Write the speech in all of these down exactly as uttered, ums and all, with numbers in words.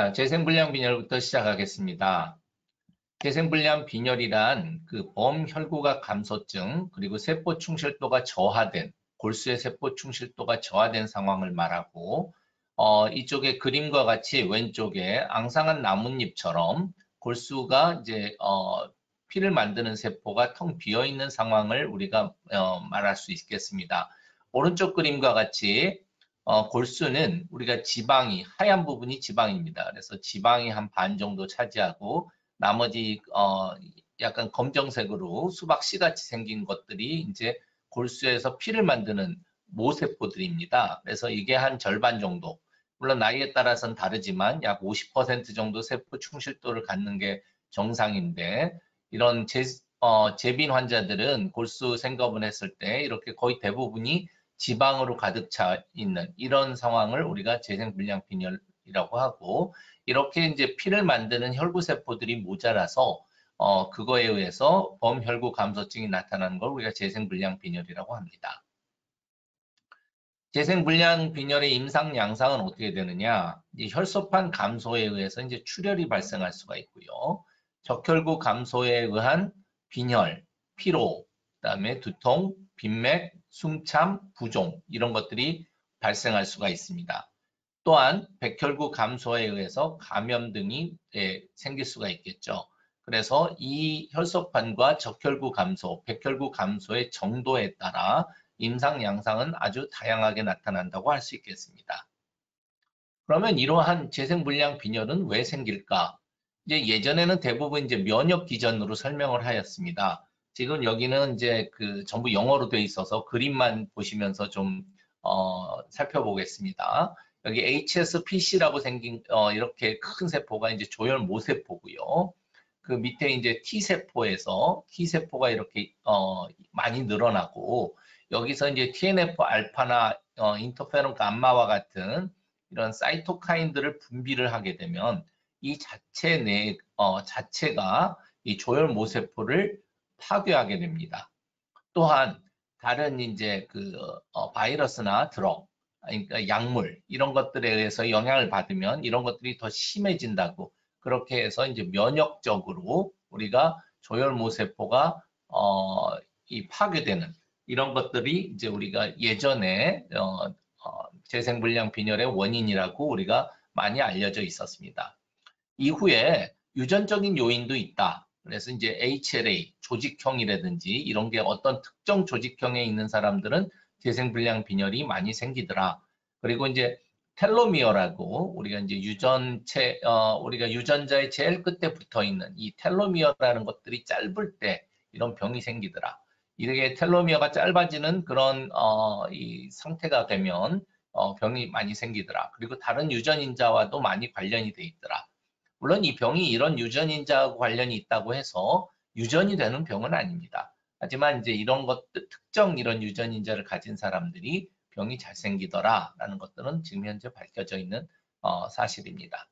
자, 재생불량 빈혈부터 시작하겠습니다. 재생불량 빈혈이란 그 범혈구각 감소증 그리고 세포 충실도가 저하된 골수의 세포 충실도가 저하된 상황을 말하고 어, 이쪽에 그림과 같이 왼쪽에 앙상한 나뭇잎처럼 골수가 이제 어, 피를 만드는 세포가 텅 비어 있는 상황을 우리가 어, 말할 수 있겠습니다. 오른쪽 그림과 같이 어, 골수는 우리가 지방이 하얀 부분이 지방입니다. 그래서 지방이 한 반 정도 차지하고 나머지 어, 약간 검정색으로 수박 씨같이 생긴 것들이 이제 골수에서 피를 만드는 모세포들입니다. 그래서 이게 한 절반 정도, 물론 나이에 따라서는 다르지만 약 오십 퍼센트 정도 세포 충실도를 갖는 게 정상인데, 이런 재, 어, 재빈 환자들은 골수 생검을 했을 때 이렇게 거의 대부분이 지방으로 가득 차 있는 이런 상황을 우리가 재생불량 빈혈이라고 하고, 이렇게 이제 피를 만드는 혈구세포들이 모자라서 어, 그거에 의해서 범혈구 감소증이 나타나는 걸 우리가 재생불량 빈혈이라고 합니다. 재생불량 빈혈의 임상 양상은 어떻게 되느냐? 이제 혈소판 감소에 의해서 이제 출혈이 발생할 수가 있고요. 적혈구 감소에 의한 빈혈, 피로, 그다음에 두통, 빈맥, 숨참, 부종 이런 것들이 발생할 수가 있습니다. 또한 백혈구 감소에 의해서 감염 등이 예, 생길 수가 있겠죠. 그래서 이 혈소판과 적혈구 감소, 백혈구 감소의 정도에 따라 임상 양상은 아주 다양하게 나타난다고 할 수 있겠습니다. 그러면 이러한 재생불량 빈혈은 왜 생길까? 이제 예전에는 대부분 이제 면역 기전으로 설명을 하였습니다. 지금 여기는 이제 그 전부 영어로 돼 있어서 그림만 보시면서 좀 어, 살펴보겠습니다. 여기 에이치에스피씨라고 생긴 어, 이렇게 큰 세포가 이제 조혈 모세포고요. 그 밑에 이제 T세포에서 T세포가 이렇게 어, 많이 늘어나고, 여기서 이제 티엔에프 알파나 어, 인터페론 감마와 같은 이런 사이토카인들을 분비를 하게 되면 이 자체 내 어, 자체가 이 조혈 모세포를 파괴하게 됩니다. 또한 다른 이제 그 어, 바이러스나 드럭, 그러니까 약물 이런 것들에 의해서 영향을 받으면 이런 것들이 더 심해진다고, 그렇게 해서 이제 면역적으로 우리가 조혈 모세포가 어, 이 파괴되는 이런 것들이 이제 우리가 예전에 어, 어, 재생불량 빈혈의 원인이라고 우리가 많이 알려져 있었습니다. 이후에 유전적인 요인도 있다. 그래서 이제 에이치엘에이, 조직형이라든지 이런 게 어떤 특정 조직형에 있는 사람들은 재생불량 빈혈이 많이 생기더라. 그리고 이제 텔로미어라고 우리가 이제 유전체, 어, 우리가 유전자의 제일 끝에 붙어 있는 이 텔로미어라는 것들이 짧을 때 이런 병이 생기더라. 이게 텔로미어가 짧아지는 그런 어, 이 상태가 되면 어, 병이 많이 생기더라. 그리고 다른 유전인자와도 많이 관련이 돼 있더라. 물론 이 병이 이런 유전인자하고 관련이 있다고 해서 유전이 되는 병은 아닙니다. 하지만 이제 이런 것들, 특정 이런 유전인자를 가진 사람들이 병이 잘 생기더라라는 것들은 지금 현재 밝혀져 있는 어, 사실입니다.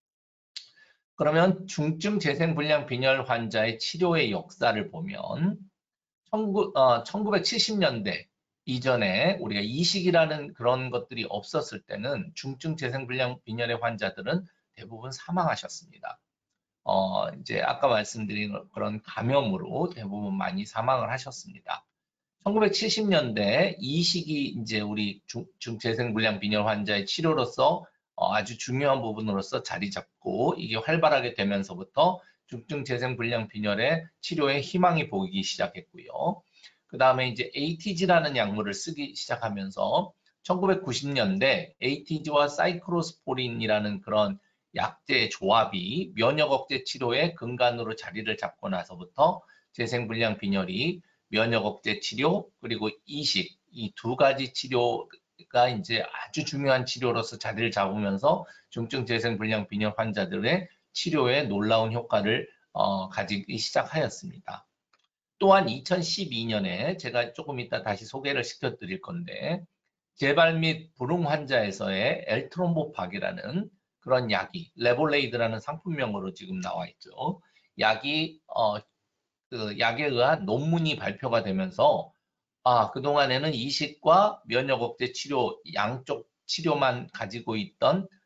그러면 중증 재생불량 빈혈 환자의 치료의 역사를 보면 어, 천구백칠십 년대 이전에 우리가 이식이라는 그런 것들이 없었을 때는 중증 재생불량 빈혈의 환자들은 대부분 사망하셨습니다. 어, 이제 아까 말씀드린 그런 감염으로 대부분 많이 사망을 하셨습니다. 천구백칠십 년대 이 시기 이제 우리 중, 중재생불량 빈혈 환자의 치료로서 어, 아주 중요한 부분으로서 자리 잡고, 이게 활발하게 되면서부터 중증 재생불량 빈혈의 치료에 희망이 보이기 시작했고요. 그 다음에 이제 에이티지라는 약물을 쓰기 시작하면서 천구백구십 년대 에이티지와 사이클로스포린이라는 그런 약제 조합이 면역 억제 치료의 근간으로 자리를 잡고 나서부터 재생불량 빈혈이 면역 억제 치료 그리고 이식, 이 두 가지 치료가 이제 아주 중요한 치료로서 자리를 잡으면서 중증 재생불량 빈혈 환자들의 치료에 놀라운 효과를 어, 가지기 시작하였습니다. 또한 이천십이 년에 제가 조금 이따 다시 소개를 시켜드릴 건데, 재발 및 불응 환자에서의 엘트롬보팍이라는 그런 약이 레볼레이드라는 상품명으로 지금 나와 있죠. 약이 어, 그 약에 의한 논문이 발표가 되면서 아, 그동안에는 이식과 면역 억제 치료 양쪽 치료만 가지고 있던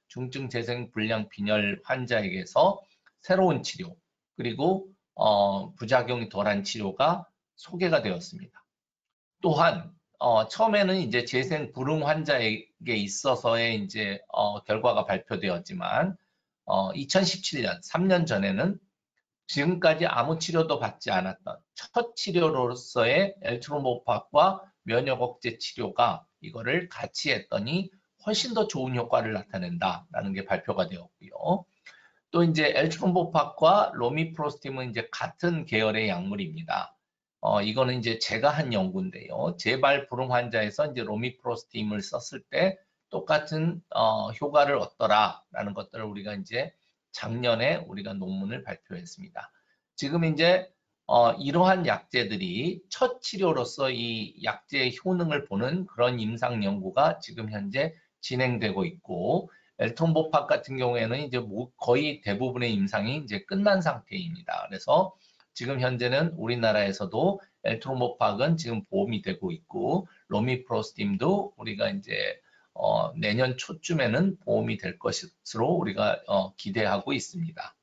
중증 재생 불량 빈혈 환자에게서 새로운 치료 그리고 어, 부작용이 덜한 치료가 소개가 되었습니다. 또한 어, 처음에는 이제 재생 불응 환자에게 있어서의 이제 어, 결과가 발표되었지만 어, 이천십칠 년, 삼 년 전에는 지금까지 아무 치료도 받지 않았던 첫 치료로서의 엘트로모팍과 면역 억제 치료가 이거를 같이 했더니 훨씬 더 좋은 효과를 나타낸다라는 게 발표가 되었고요. 또 이제 엘트로모팍과 로미프로스팀은 이제 같은 계열의 약물입니다. 어, 이거는 이제 제가 한 연구인데요. 재발 불응 환자에서 이제 로미프로스팀을 썼을 때 똑같은 어, 효과를 얻더라라는 것들을 우리가 이제 작년에 우리가 논문을 발표했습니다. 지금 이제 어, 이러한 약제들이 첫 치료로서 이 약제의 효능을 보는 그런 임상 연구가 지금 현재 진행되고 있고 엘트로모팍 같은 경우에는 이제 거의 대부분의 임상이 이제 끝난 상태입니다. 그래서 지금 현재는 우리나라에서도 엘트로모팍은 지금 보험이 되고 있고 로미프로스팀도 우리가 이제 어, 내년 초쯤에는 보험이 될 것으로 우리가 어, 기대하고 있습니다.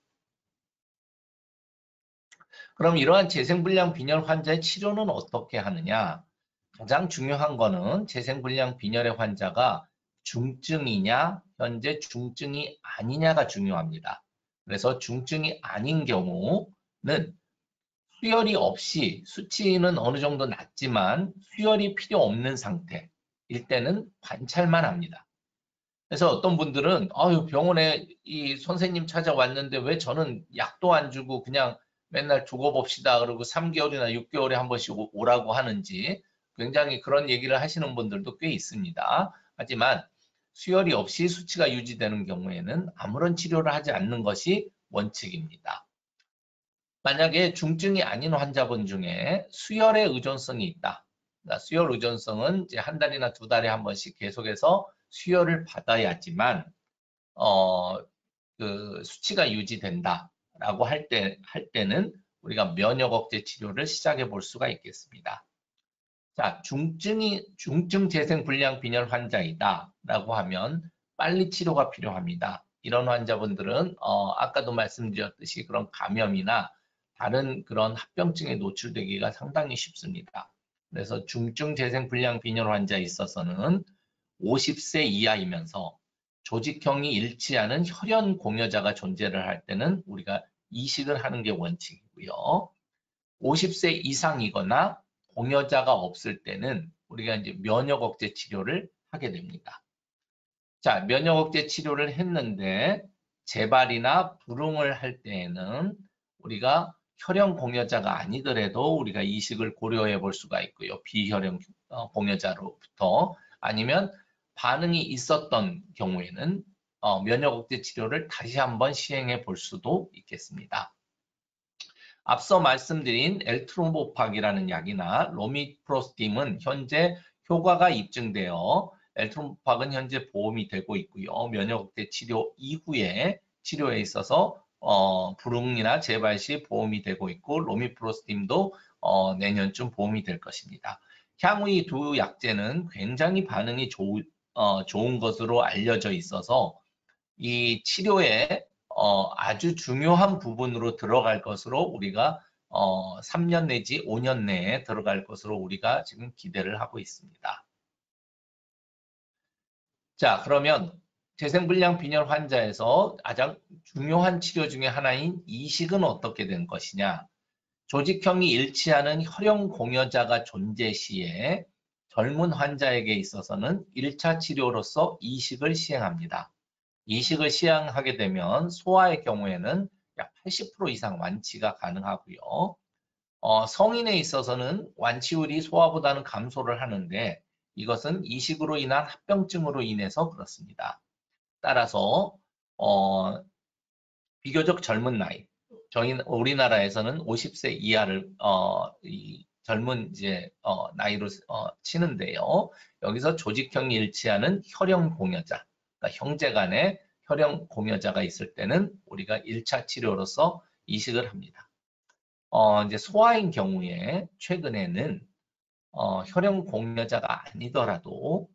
그럼 이러한 재생불량 빈혈 환자의 치료는 어떻게 하느냐? 가장 중요한 거는 재생불량 빈혈의 환자가 중증이냐, 현재 중증이 아니냐가 중요합니다. 그래서 중증이 아닌 경우는 수혈이 없이 수치는 어느 정도 낮지만 수혈이 필요 없는 상태일 때는 관찰만 합니다. 그래서 어떤 분들은 아유 병원에 이 선생님 찾아왔는데 왜 저는 약도 안 주고 그냥 맨날 두고 봅시다 그러고 삼 개월이나 육 개월에 한 번씩 오라고 하는지 굉장히 그런 얘기를 하시는 분들도 꽤 있습니다. 하지만 수혈이 없이 수치가 유지되는 경우에는 아무런 치료를 하지 않는 것이 원칙입니다. 만약에 중증이 아닌 환자분 중에 수혈에 의존성이 있다. 그러니까 수혈 의존성은 이제 한 달이나 두 달에 한 번씩 계속해서 수혈을 받아야지만 어, 그 수치가 유지된다라고 할 때, 할 때는 우리가 면역 억제 치료를 시작해 볼 수가 있겠습니다. 자, 중증이 중증 재생 불량 빈혈 환자이다라고 하면 빨리 치료가 필요합니다. 이런 환자분들은 어, 아까도 말씀드렸듯이 그런 감염이나 다른 그런 합병증에 노출되기가 상당히 쉽습니다. 그래서 중증 재생 불량 빈혈 환자에 있어서는 오십 세 이하이면서 조직형이 일치하는 혈연 공여자가 존재를 할 때는 우리가 이식을 하는 게 원칙이고요. 오십 세 이상이거나 공여자가 없을 때는 우리가 이제 면역 억제 치료를 하게 됩니다. 자, 면역 억제 치료를 했는데 재발이나 불응을 할 때에는 우리가 혈연 공여자가 아니더라도 우리가 이식을 고려해 볼 수가 있고요. 비혈연 공여자로부터 아니면 반응이 있었던 경우에는 어, 면역 억제 치료를 다시 한번 시행해 볼 수도 있겠습니다. 앞서 말씀드린 엘트로모팍이라는 약이나 로미프로스팀은 현재 효과가 입증되어 엘트로모팍은 현재 보험이 되고 있고요. 면역 억제 치료 이후에 치료에 있어서 어, 불응이나 재발 시 보험이 되고 있고 로미프로스팀도 어, 내년쯤 보험이 될 것입니다. 향후 이 두 약제는 굉장히 반응이 조, 어, 좋은 것으로 알려져 있어서 이 치료에 어, 아주 중요한 부분으로 들어갈 것으로 우리가 어, 삼 년 내지 오 년 내에 들어갈 것으로 우리가 지금 기대를 하고 있습니다. 자, 그러면 재생불량 빈혈 환자에서 가장 중요한 치료 중에 하나인 이식은 어떻게 된 것이냐? 조직형이 일치하는 혈연 공여자가 존재 시에 젊은 환자에게 있어서는 일 차 치료로서 이식을 시행합니다. 이식을 시행하게 되면 소아의 경우에는 약 팔십 퍼센트 이상 완치가 가능하고요. 어, 성인에 있어서는 완치율이 소아보다는 감소를 하는데 이것은 이식으로 인한 합병증으로 인해서 그렇습니다. 따라서 어, 비교적 젊은 나이, 저희 우리나라에서는 오십 세 이하를 어, 이 젊은 이제 어, 나이로 어, 치는데요. 여기서 조직형이 일치하는 혈연 공여자, 그러니까 형제간의 혈연 공여자가 있을 때는 우리가 일 차 치료로서 이식을 합니다. 어, 이제 소아인 경우에 최근에는 어, 혈연 공여자가 아니더라도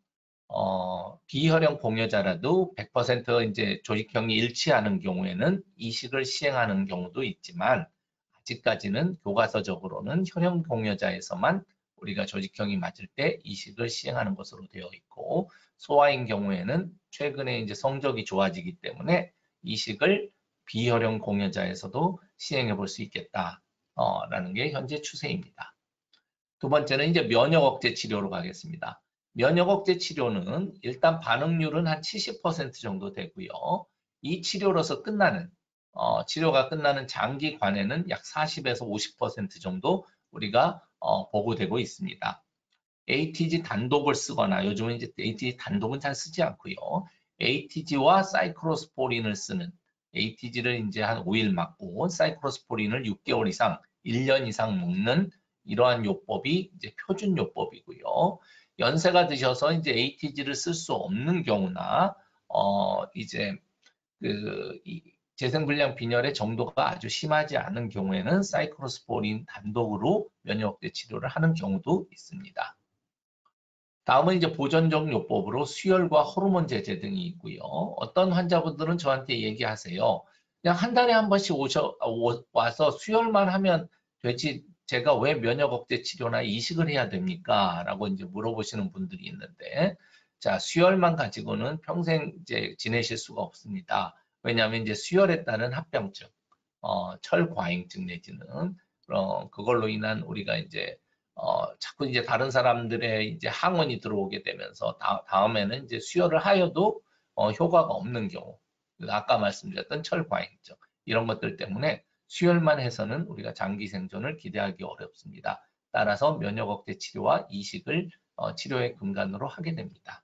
어, 비혈형 공여자라도 백 퍼센트 이제 조직형이 일치하는 경우에는 이식을 시행하는 경우도 있지만 아직까지는 교과서적으로는 혈형 공여자에서만 우리가 조직형이 맞을 때 이식을 시행하는 것으로 되어 있고 소아인 경우에는 최근에 이제 성적이 좋아지기 때문에 이식을 비혈형 공여자에서도 시행해 볼 수 있겠다. 어, 라는 게 현재 추세입니다. 두 번째는 이제 면역 억제 치료로 가겠습니다. 면역 억제 치료는 일단 반응률은 한 칠십 퍼센트 정도 되고요. 이 치료로서 끝나는 어, 치료가 끝나는 장기 관에는 약 사십에서 오십 퍼센트 정도 우리가 어, 보고되고 있습니다. 에이티지 단독을 쓰거나 요즘은 이제 에이티지 단독은 잘 쓰지 않고요. 에이티지와 사이클로스포린을 쓰는 에이티지를 이제 한 오 일 맞고 사이클로스포린을 육 개월 이상, 일 년 이상 먹는 이러한 요법이 이제 표준 요법이고요. 연세가 드셔서 이제 에이티지를 쓸 수 없는 경우나 어 이제 그 재생불량 빈혈의 정도가 아주 심하지 않은 경우에는 사이클로스포린 단독으로 면역대 치료를 하는 경우도 있습니다. 다음은 이제 보존적 요법으로 수혈과 호르몬 제제 등이 있고요. 어떤 환자분들은 저한테 얘기하세요. 그냥 한 달에 한 번씩 오셔, 오, 와서 수혈만 하면 되지 제가 왜 면역 억제 치료나 이식을 해야 됩니까? 라고 이제 물어보시는 분들이 있는데 자, 수혈만 가지고는 평생 이제 지내실 수가 없습니다. 왜냐하면 이제 수혈에 따른 합병증, 어, 철과잉증 내지는 어, 그걸로 인한 우리가 이제 어, 자꾸 이제 다른 사람들의 이제 항원이 들어오게 되면서 다, 다음에는 이제 수혈을 하여도 어, 효과가 없는 경우, 아까 말씀드렸던 철과잉증 이런 것들 때문에 수혈만 해서는 우리가 장기 생존을 기대하기 어렵습니다. 따라서 면역 억제 치료와 이식을 어, 치료의 근간으로 하게 됩니다.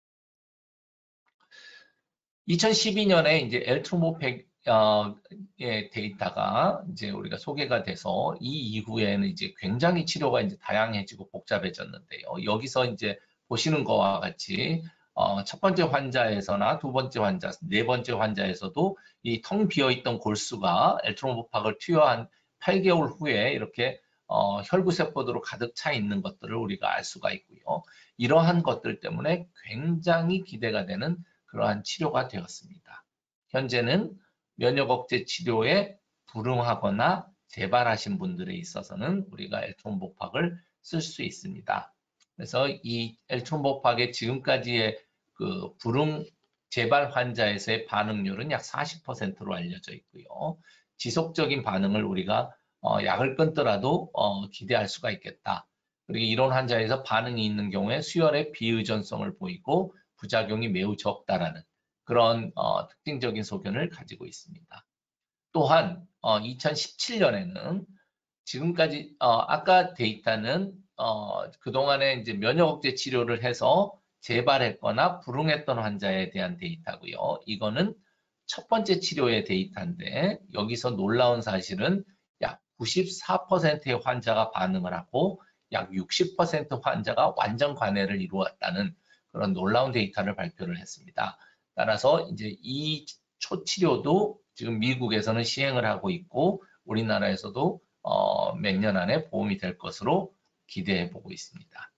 이천십이 년에 이제 엘트로모팩 어, 의 데이터가 이제 우리가 소개가 돼서 이 이후에는 이제 굉장히 치료가 이제 다양해지고 복잡해졌는데요. 여기서 이제 보시는 거와 같이 어, 첫 번째 환자에서나 두 번째 환자, 네 번째 환자에서도 이 텅 비어 있던 골수가 엘트로모팍을 투여한 팔 개월 후에 이렇게 어, 혈구 세포들로 가득 차 있는 것들을 우리가 알 수가 있고요. 이러한 것들 때문에 굉장히 기대가 되는 그러한 치료가 되었습니다. 현재는 면역 억제 치료에 불응하거나 재발하신 분들에 있어서는 우리가 엘트론보팍을 쓸 수 있습니다. 그래서 이 엘트론보팍의 지금까지의 그 불응 재발 환자에서의 반응률은 약 사십 퍼센트로 알려져 있고요. 지속적인 반응을 우리가 어, 약을 끊더라도 어, 기대할 수가 있겠다. 그리고 이런 환자에서 반응이 있는 경우에 수혈에 비의존성을 보이고 부작용이 매우 적다라는 그런 어, 특징적인 소견을 가지고 있습니다. 또한 어, 이천십칠 년에는 지금까지 어, 아까 데이터는 어, 그동안에 이제 면역 억제 치료를 해서 재발했거나 불응했던 환자에 대한 데이터고요. 이거는 첫 번째 치료의 데이터인데 여기서 놀라운 사실은 약 구십사 퍼센트의 환자가 반응을 하고 약 육십 퍼센트 환자가 완전 관해를 이루었다는 그런 놀라운 데이터를 발표를 했습니다. 따라서 이제 이 초치료도 지금 미국에서는 시행을 하고 있고 우리나라에서도 어, 몇 년 안에 보험이 될 것으로 기대해 보고 있습니다.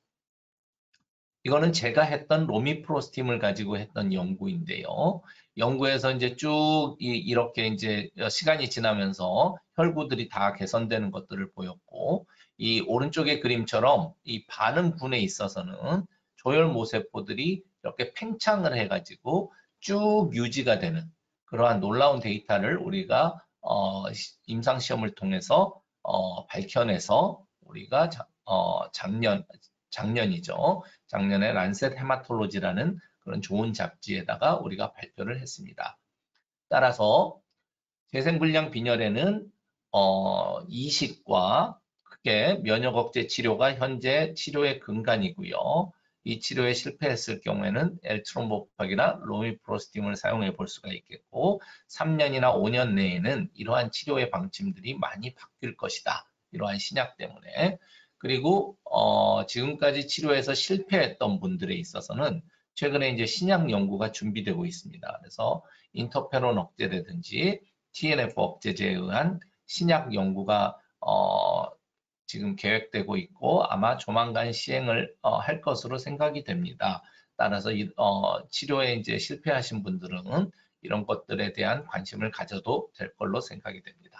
이거는 제가 했던 로미프로스팀을 가지고 했던 연구인데요. 연구에서 이제 쭉 이, 이렇게 이제 시간이 지나면서 혈구들이 다 개선되는 것들을 보였고, 이 오른쪽의 그림처럼 이 반응군에 있어서는 조혈모세포들이 이렇게 팽창을 해가지고 쭉 유지가 되는 그러한 놀라운 데이터를 우리가 어, 임상시험을 통해서 어, 밝혀내서 우리가 자, 어, 작년, 작년이죠. 작년에 란셋 헤마톨로지라는 그런 좋은 잡지에다가 우리가 발표를 했습니다. 따라서 재생불량 빈혈에는 어, 이식과 그게 면역 억제 치료가 현재 치료의 근간이고요. 이 치료에 실패했을 경우에는 엘트론보팍이나 로미프로스팀을 사용해 볼 수가 있겠고 삼 년이나 오 년 내에는 이러한 치료의 방침들이 많이 바뀔 것이다. 이러한 신약 때문에. 그리고 어, 지금까지 치료에서 실패했던 분들에 있어서는 최근에 이제 신약 연구가 준비되고 있습니다. 그래서 인터페론 억제라든지 티엔에프 억제제에 의한 신약 연구가 어, 지금 계획되고 있고 아마 조만간 시행을 어, 할 것으로 생각이 됩니다. 따라서 이, 어, 치료에 이제 실패하신 분들은 이런 것들에 대한 관심을 가져도 될 걸로 생각이 됩니다.